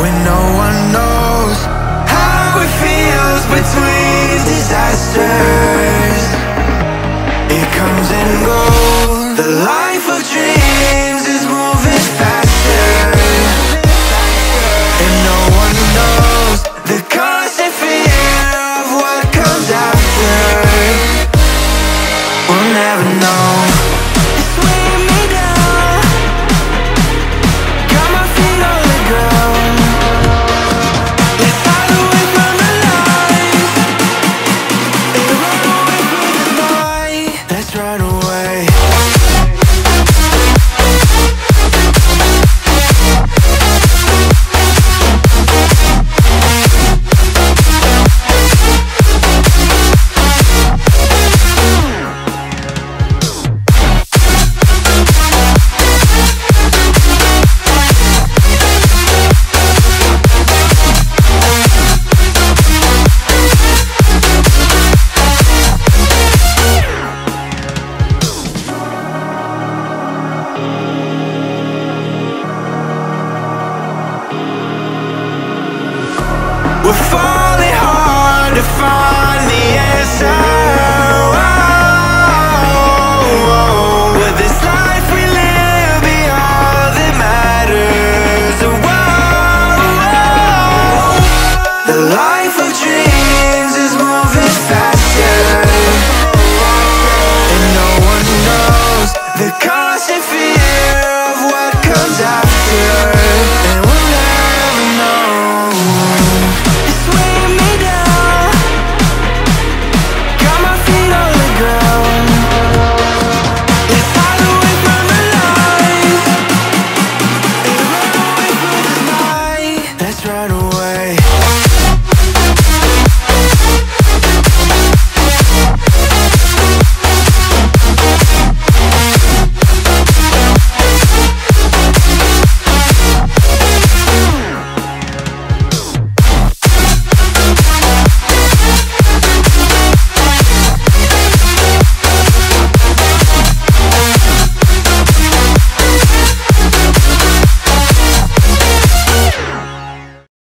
when no one knows how it feels between disasters. It comes and goes. The life of dreams is moving faster, and no one knows the constant fear of what comes after. We'll never know. It's weighing me down, got my feet on the ground. Let's hide away from the lights and run away from the night. Let's run away. We're falling hard to find the answer. With this life we live, be all that matters. The life